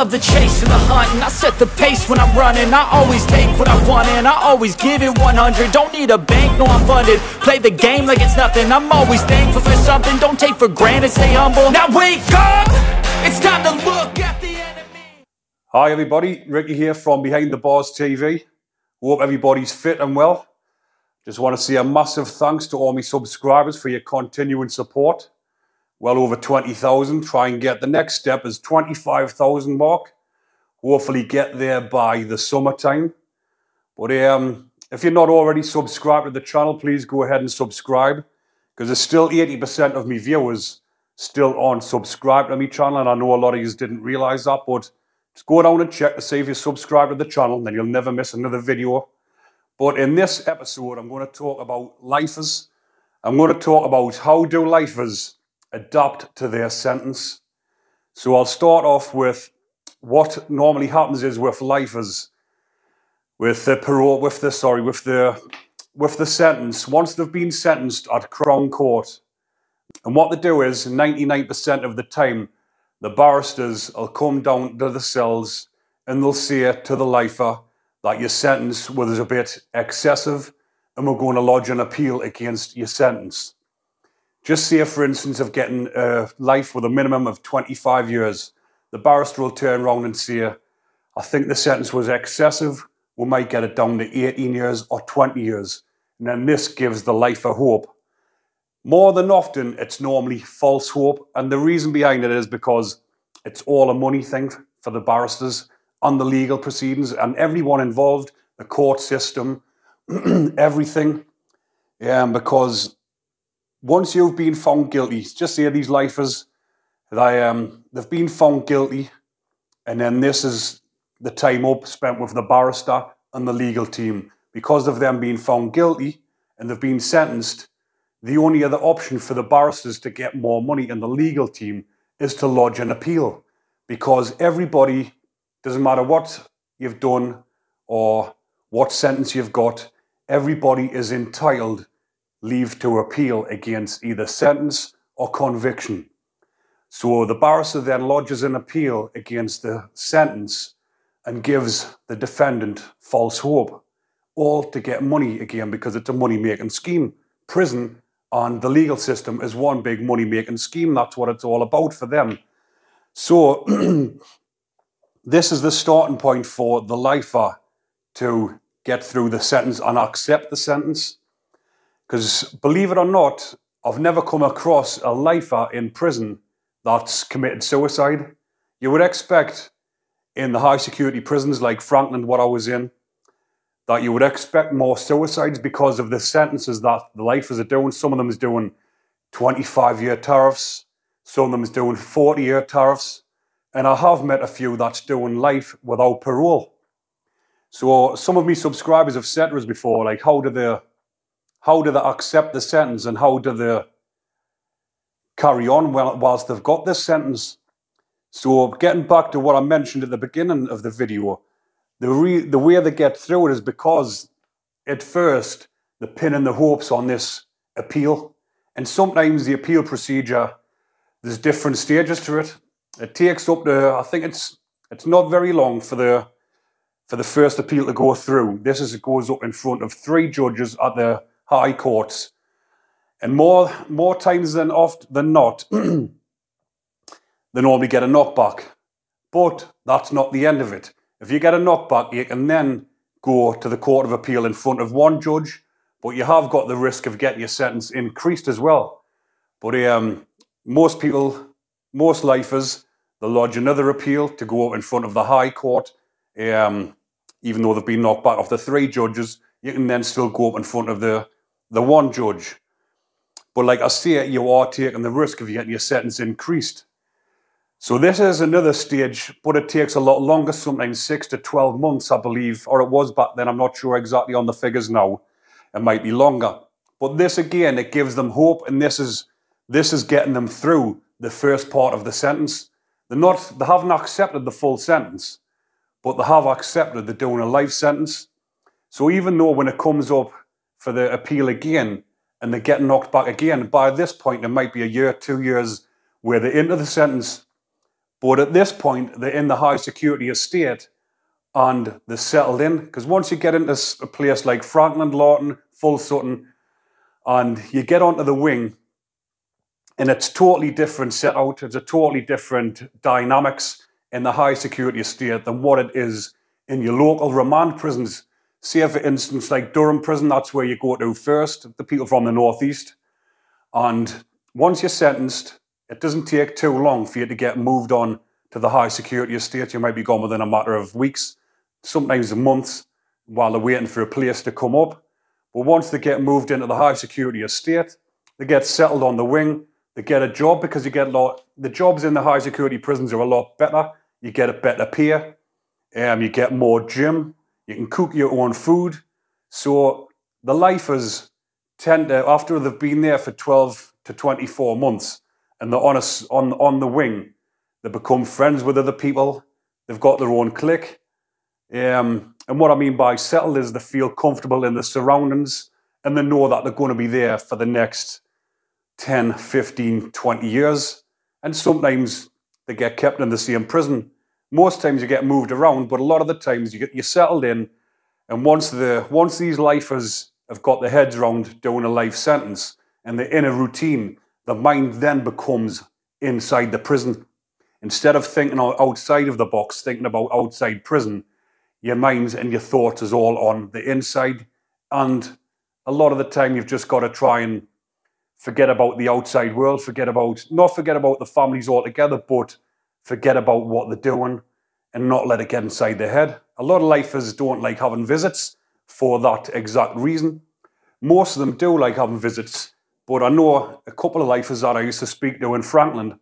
love the chase and the hunt, and I set the pace when I'm running. I always take what I want and I always give it 100. Don't need a bank, no I'm funded. Play the game like it's nothing. I'm always thankful for something. Don't take for granted, stay humble. Now wake up, it's time to look at the enemy. Hi everybody, Ricky here from Behind the Bars TV. Hope everybody's fit and well. Just want to say a massive thanks to all my subscribers for your continuing support. Well over 20,000. Try and get the next step is 25,000 mark. Hopefully get there by the summertime. But if you're not already subscribed to the channel, please go ahead and subscribe, because there's still 80% of my viewers still aren't subscribed to my channel, and I know a lot of you didn't realise that, but just go down and check to see if you're subscribed to the channel, and then you'll never miss another video. But in this episode, I'm going to talk about lifers. I'm going to talk about how do lifers adapt to their sentence. So I'll start off with what normally happens is with lifers, with the parole, with the sentence, once they've been sentenced at Crown Court. And what they do is 99% of the time, the barristers will come down to the cells and they'll say to the lifer that your sentence was a bit excessive and we're going to lodge an appeal against your sentence. Just say, for instance, of getting life with a minimum of 25 years. The barrister will turn around and say, I think the sentence was excessive. We might get it down to 18 years or 20 years. And then this gives the lifer hope. More than often, it's normally false hope. And the reason behind it is because it's all a money thing for the barristers and the legal proceedings and everyone involved, the court system, everything. Because once you've been found guilty, just say these lifers, they've been found guilty, and then this is the time up spent with the barrister and the legal team. Because of them being found guilty and they've been sentenced, the only other option for the barristers to get more money and the legal team is to lodge an appeal. Because everybody, doesn't matter what you've done or what sentence you've got, everybody is entitled leave to appeal against either sentence or conviction. So the barrister then lodges an appeal against the sentence and gives the defendant false hope, all to get money again, because it's a money-making scheme. Prison and the legal system is one big money-making scheme. That's what it's all about for them. So this is the starting point for the lifer to get through the sentence and accept the sentence. Because believe it or not, I've never come across a lifer in prison that's committed suicide. You would expect in the high security prisons like Franklin, what I was in, that you would expect more suicides because of the sentences that the lifers are doing. Some of them is doing 25-year tariffs. Some of them is doing 40-year tariffs. And I have met a few that's doing life without parole. So some of me subscribers have said to us before, like, how do they accept the sentence and how do they carry on whilst they've got this sentence? So getting back to what I mentioned at the beginning of the video, the way they get through it is because at first they're pinning the hopes on this appeal. And sometimes the appeal procedure, there's different stages to it. It takes up to, I think it's not very long for the first appeal to go through. It goes up in front of 3 judges at the high courts, and more times than not, they normally get a knockback. But that's not the end of it. If you get a knockback, you can then go to the Court of Appeal in front of 1 judge, but you have got the risk of getting your sentence increased as well. But most lifers, they'll lodge another appeal to go up in front of the High Court. Even though they've been knocked back off the 3 judges, you can then still go up in front of the 1 judge. But like I say, you are taking the risk of getting your sentence increased. So this is another stage, but it takes a lot longer, sometimes 6 to 12 months, I believe, or it was back then. I'm not sure exactly on the figures now. It might be longer. But this again, it gives them hope, and this is getting them through the first part of the sentence. They haven't accepted the full sentence, but they have accepted they're doing a life sentence. So even though when it comes up for the appeal again and they get knocked back again, by this point it might be a year, 2 years where they're into the sentence, But at this point, they're in the high security estate and they're settled in. Because once you get into a place like Franklin, Lawton, Full Sutton, and you get onto the wing, and it's totally different set out, it's a totally different dynamics in the high security estate than what it is in your local remand prisons. Say, for instance, like Durham Prison, that's where you go to first, the people from the northeast. And once you're sentenced, it doesn't take too long for you to get moved on to the high security estate. You might be gone within a matter of weeks, sometimes months, while they're waiting for a place to come up. But once they get moved into the high security estate, they get settled on the wing, they get a job, because you get the jobs in the high security prisons are a lot better. You get a better pay, you get more gym, you can cook your own food. So the lifers tend to, after they've been there for 12 to 24 months and they're on the wing, they become friends with other people, they've got their own clique. And what I mean by settled is they feel comfortable in the surroundings and they know that they're going to be there for the next 10, 15, 20 years. And sometimes they get kept in the same prison. Most times you get moved around, but a lot of the times you settled in. And once these lifers have got their heads around doing a life sentence and they're in a routine, the mind then becomes inside the prison. Instead of thinking outside of the box, thinking about outside prison, your mind and your thoughts is all on the inside. And a lot of the time you've just got to try and forget about the outside world, not forget about the families altogether, but forget about what they're doing and not let it get inside their head. A lot of lifers don't like having visits for that exact reason. Most of them do like having visits, but I know a couple of lifers that I used to speak to in Franklin,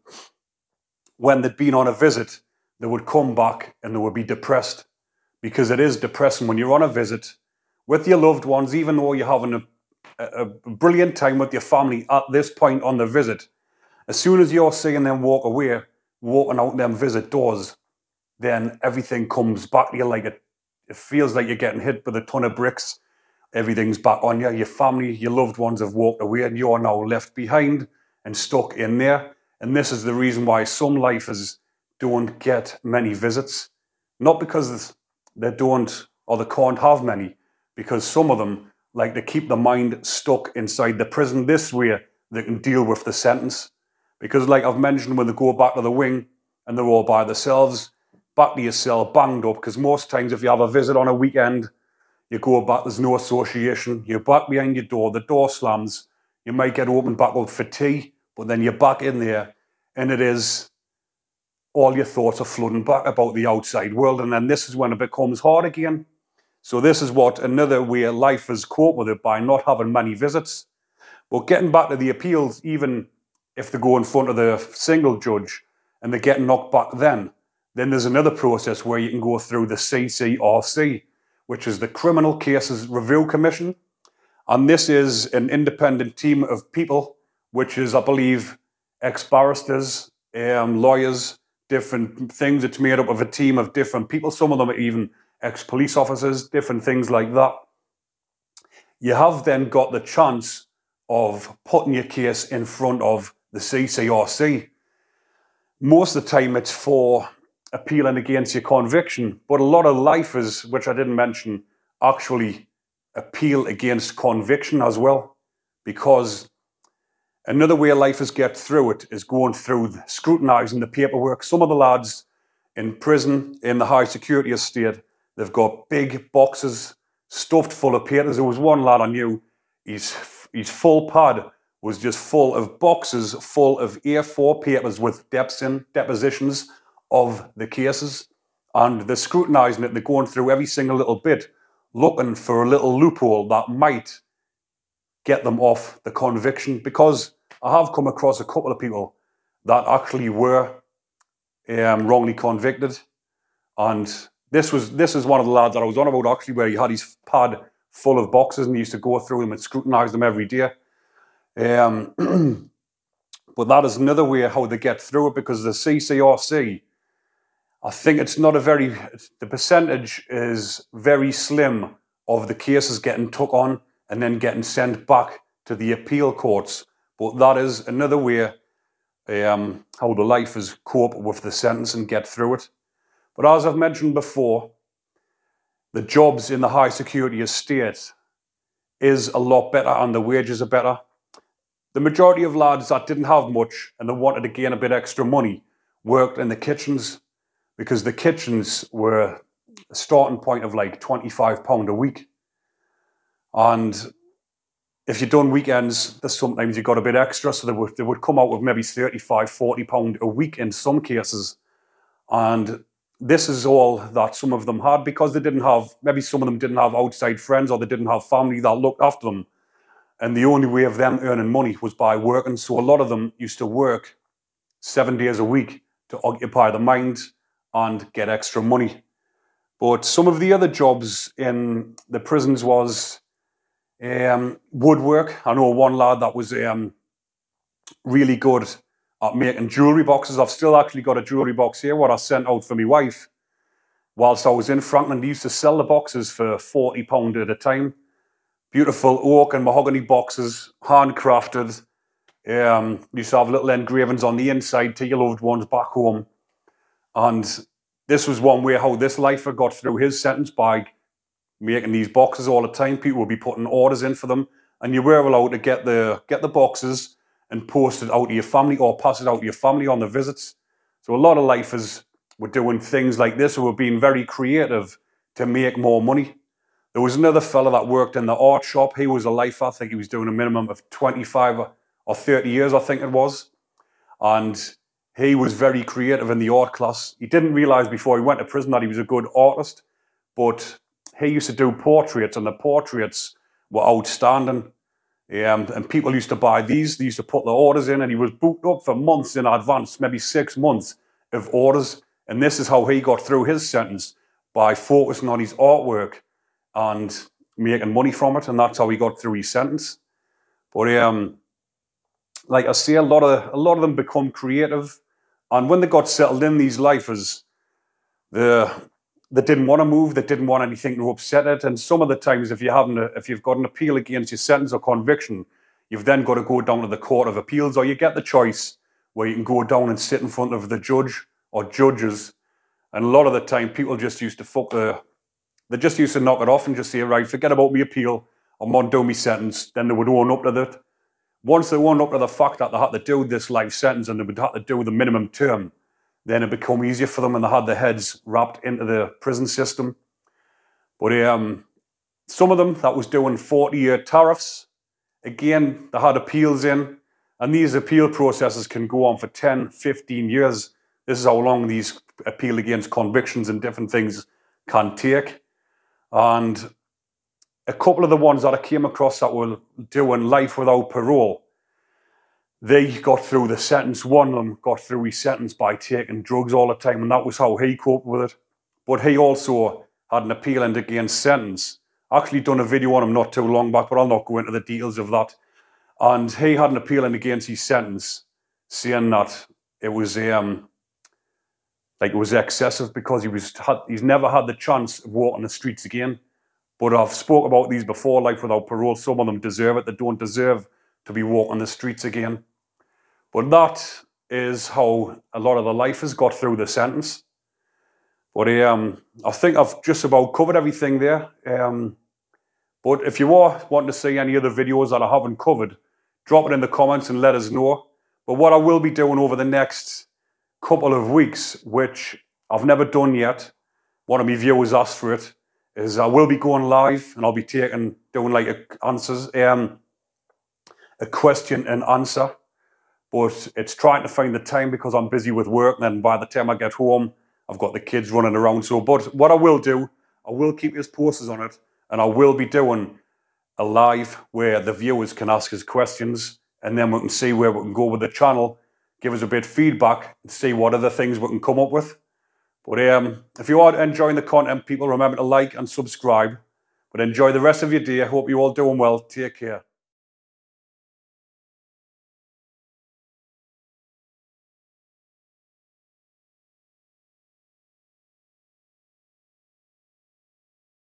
when they'd been on a visit, they would come back and they would be depressed, because it is depressing when you're on a visit with your loved ones, even though you're having a brilliant time with your family at this point on the visit. As soon as you're seeing them walk away, walking out them visit doors, then everything comes back to you. Like it feels like you're getting hit with a ton of bricks. Everything's back on you. Your family, your loved ones have walked away and you're now left behind and stuck in there. And this is the reason why some lifers don't get many visits. Not because they don't or they can't have many, because some of them like to keep the mind stuck inside the prison. This way they can deal with the sentence. Because like I've mentioned, when they go back to the wing and they're all by themselves, back to your cell, banged up, because most times if you have a visit on a weekend, you go back, there's no association, you're back behind your door, the door slams, you might get opened back up for tea, but then you're back in there, and it is, all your thoughts are flooding back about the outside world, and then this is when it becomes hard again. So this is what another way lifers cope with it, by not having many visits. But getting back to the appeals, even if they go in front of the single judge and they get knocked back then there's another process where you can go through the CCRC, which is the Criminal Cases Review Commission. And this is an independent team of people, which is, I believe, ex-barristers, lawyers, different things. It's made up of a team of different people. Some of them are even ex-police officers, different things like that. You have then got the chance of putting your case in front of the CCRC. Most of the time it's for appealing against your conviction, but a lot of lifers, which I didn't mention, actually appeal against conviction as well, because another way lifers get through it is going through scrutinising the paperwork. Some of the lads in prison, in the high security estate, they've got big boxes stuffed full of papers. There was one lad I knew, his full pad was just full of boxes full of A4 papers with depositions of the cases, and they're scrutinising it, they're going through every single little bit, looking for a little loophole that might get them off the conviction, because I have come across a couple of people that actually were wrongly convicted, and this is one of the lads that I was on about, actually, where he had his pad full of boxes and he used to go through them and scrutinise them every day. But that is another way how they get through it, because the CCRC, I think the percentage is very slim of the cases getting took on and then getting sent back to the appeal courts. But that is another way how the lifers cope with the sentence and get through it. But as I've mentioned before, the jobs in the high security estate is a lot better and the wages are better. The majority of lads that didn't have much and they wanted to gain a bit extra money worked in the kitchens, because the kitchens were a starting point of like £25 a week. And if you'd done weekends, sometimes you got a bit extra, so they would come out with maybe £35–40 a week in some cases. And this is all that some of them had, because they didn't have, maybe some of them didn't have outside friends, or they didn't have family that looked after them. And the only way of them earning money was by working. So a lot of them used to work 7 days a week to occupy the mind and get extra money. But some of the other jobs in the prisons was woodwork. I know one lad that was really good at making jewellery boxes. I've still actually got a jewellery box here, what I sent out for my wife whilst I was in Franklin. They used to sell the boxes for £40 at a time. Beautiful oak and mahogany boxes, handcrafted. Used to have little engravings on the inside to your loved ones back home. And this was one way how this lifer got through his sentence, by making these boxes all the time. People would be putting orders in for them, and you were allowed to get the boxes and post it out to your family, or pass it out to your family on the visits. So a lot of lifers were doing things like this, who were being very creative to make more money. There was another fella that worked in the art shop. He was a lifer. I think he was doing a minimum of 25 or 30 years, I think it was. And he was very creative in the art class. He didn't realise before he went to prison that he was a good artist, but he used to do portraits, and the portraits were outstanding. And people used to buy these. They used to put the orders in, and he was booked up for months in advance, maybe 6 months of orders. And this is how he got through his sentence, by focusing on his artwork and making money from it. And that's how he got through his sentence. But like I say, a lot of them become creative. And when they got settled in, these lifers, they didn't want to move. They didn't want anything to upset it. And some of the times, if you've got an appeal against your sentence or conviction, you've then got to go down to the Court of Appeals, or you get the choice where you can go down and sit in front of the judge or judges. And a lot of the time, people just used to they just used to knock it off and just say, right, forget about my appeal, I'm on doing my sentence. Then they would own up to that. Once they owned up to the fact that they had to do this life sentence and they would have to do the minimum term, then it became easier for them, and they had their heads wrapped into the prison system. But some of them that was doing 40-year tariffs, again, they had appeals in, and these appeal processes can go on for 10, 15 years. This is how long these appeal against convictions and different things can take. And a couple of the ones that I came across that were doing life without parole, they got through the sentence. One of them got through his sentence by taking drugs all the time, and that was how he coped with it. But he also had an appeal against sentence. I actually done a video on him not too long back, but I'll not go into the details of that. And he had an appeal against his sentence, saying that it was excessive, because he's never had the chance of walking the streets again. But I've spoke about these before, life without parole. Some of them deserve it. They don't deserve to be walking the streets again. But that is how a lot of the lifers got through the sentence. But I think I've just about covered everything there. But if you are wanting to see any other videos that I haven't covered, drop it in the comments and let us know. But what I will be doing over the next couple of weeks, which I've never done yet, one of my viewers asked for it, is I will be going live, and I'll be doing like a question and answer. But it's trying to find the time, because I'm busy with work, and then by the time I get home, I've got the kids running around. So, but what I will do, I will keep you posted on it, and I will be doing a live where the viewers can ask us questions, and then we can see where we can go with the channel, give us a bit of feedback, and see what other things we can come up with. But if you are enjoying the content, people, remember to like and subscribe. But enjoy the rest of your day. I hope you're all doing well. Take care.